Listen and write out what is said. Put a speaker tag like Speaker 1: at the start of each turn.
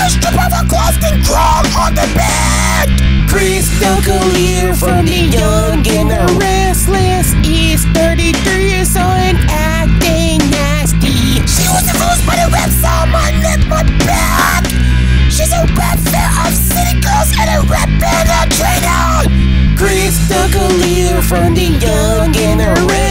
Speaker 1: strip off her clothes and crawl on the bed.
Speaker 2: Crystal Clear from the Young and the Restless is 33 years old and acting nasty.
Speaker 1: She was influenced by the rap song My Neck, My Back. She's a rap fan of City Girls and a rap band of Train On.
Speaker 2: Crystal Clear from the Young and the Restless